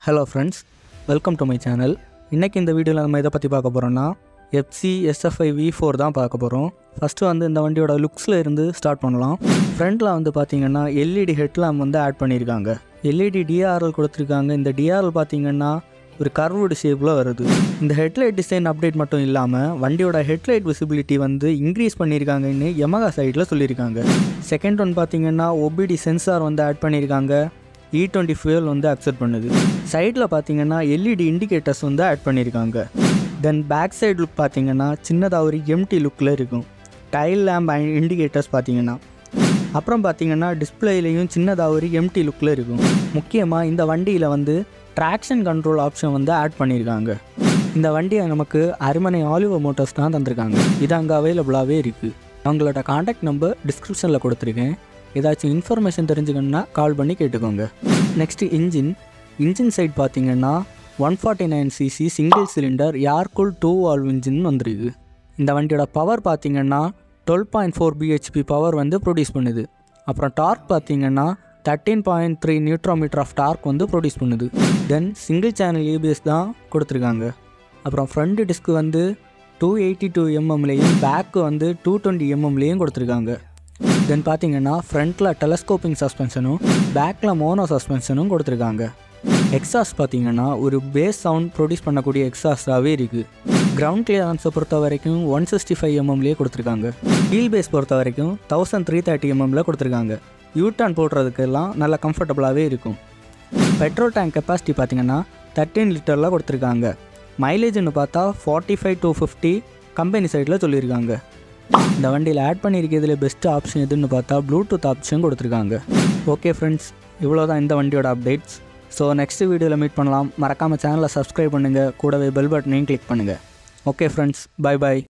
Hello friends, welcome to my channel. இன்னைக்கு இந்த வீடியோல நம்ம எதை பத்தி பார்க்க போறோம்னா FZS V4 தான் பார்க்க போறோம். ஃபர்ஸ்ட் வந்து இந்த வண்டியோட லுக்ஸ்ல இருந்து ஸ்டார்ட் பண்ணலாம். ஃப்ரண்ட்ல வந்து பாத்தீங்கன்னா LED headlamp வந்து ஆட் பண்ணிருக்காங்க. LED DRL கொடுத்திருக்காங்க. இந்த DRL பாத்தீங்கன்னா ஒரு கர்வ்டு ஷேப்ல வருது. இந்த ஹெட்லைட் டிசைன் அப்டேட் மட்டும் இல்லாம வண்டியோட ஹெட்லைட் விசிபிலிட்டி வந்து இன்க்ரீஸ் பண்ணிருக்காங்கன்னு Yamaha சைடுல சொல்லிருக்காங்க. செகண்ட் ஒன் பாத்தீங்கன்னா OBD சென்சார் வந்து ஆட் பண்ணிருக்காங்க. E20 fuel வந்து அக்செப்ட் பண்ணுது. சைடில் பார்த்தீங்கன்னா LED இண்டிகேட்டர்ஸ் வந்து ஆட் பண்ணியிருக்காங்க. தென் பேக் சைடு லுக் பார்த்தீங்கன்னா சின்னதாக ஒரு எம்டி லுக்கில் இருக்கும். டைல் லேம்ப் இண்டிகேட்டர்ஸ் பார்த்தீங்கன்னா அப்புறம் பார்த்தீங்கன்னா டிஸ்பிளேலையும் சின்னதாக ஒரு எம்டி லுக்கில் இருக்கும். முக்கியமாக இந்த வண்டியில் வந்து ட்ராக்ஷன் கண்ட்ரோல் ஆப்ஷன் வந்து ஆட் பண்ணியிருக்காங்க. இந்த வண்டியை நமக்கு அருமனை ஆலிவர் மோட்டார்ஸ் தான் தந்திருக்காங்க. இது அங்கே அவைலபிளாகவே இருக்குது. அவங்களோட காண்டாக்ட் நம்பர் டிஸ்கிரிப்ஷனில் கொடுத்துருக்கேன். ஏதாச்சும் இன்ஃபர்மேஷன் தெரிஞ்சுக்கணுன்னா கால் பண்ணி கேட்டுக்கோங்க. நெக்ஸ்ட்டு இன்ஜின் சைட் பார்த்தீங்கன்னா 149cc single cylinder air cool 2 valve engine வந்துருக்கு. இந்த வண்டியோட பவர் பார்த்தீங்கன்னா 12.4 bhp பவர் வந்து ப்ரொடியூஸ் பண்ணுது. அப்புறம் டார்க் பார்த்தீங்கன்னா 13.3 நியூட்ரோமீட்டர் ஆஃப் டார்க் வந்து ப்ரொடியூஸ் பண்ணுது. தென் சிங்கிள் சேனல் ABS தான் கொடுத்துருக்காங்க. அப்புறம் ஃப்ரண்ட் டிஸ்க் வந்து 282 mmலேயும் பேக்கு வந்து 220 mmலேயும் கொடுத்துருக்காங்க. தென் பார்த்தீங்கன்னா ஃப்ரண்ட்டில் டெலஸ்கோப்பிங் சஸ்பென்ஷனும் பேக்கில் மோனோ சஸ்பென்ஷனும் கொடுத்துருக்காங்க. எக்ஸாஸ்ட் பார்த்தீங்கன்னா ஒரு பேஸ் சவுண்ட் ப்ரொடியூஸ் பண்ணக்கூடிய எக்ஸாஸ்டாகவே இருக்குது. கிரவுண்ட் கிளியரன்ஸை பொறுத்த வரைக்கும் 165 mmலேயே கொடுத்துருக்காங்க. வீல் பேஸ் பொறுத்த வரைக்கும் 1330 mmல கொடுத்துருக்காங்க. யூட்டர்ன் போடுறதுக்கெல்லாம் நல்லா கம்ஃபர்டபுளாகவே இருக்கும். பெட்ரோல் டேங்க் கெப்பாசிட்டி பார்த்தீங்கன்னா 13 லிட்டரில் கொடுத்துருக்காங்க. மைலேஜ்னு பார்த்தா 45 to 50 கம்பெனி சைடில் சொல்லியிருக்காங்க. இந்த வண்டியில் ஆட் பண்ணியிருக்கிறதுல பெஸ்ட் ஆப்ஷன் எதுன்னு பார்த்தா ப்ளூடூத் ஆப்ஷன் கொடுத்துருக்காங்க. ஓகே ஃப்ரெண்ட்ஸ், இவ்வளோ தான் இந்த வண்டியோட அப்டேட்ஸ். ஸோ நெக்ஸ்ட் வீடியோவில் மீட் பண்ணலாம். மறக்காமல் சேனலை சப்ஸ்கிரைப் பண்ணுங்கள். கூடவே பெல் பட்டனையும் கிளிக் பண்ணுங்கள். ஓகே ஃப்ரெண்ட்ஸ், பை பாய்.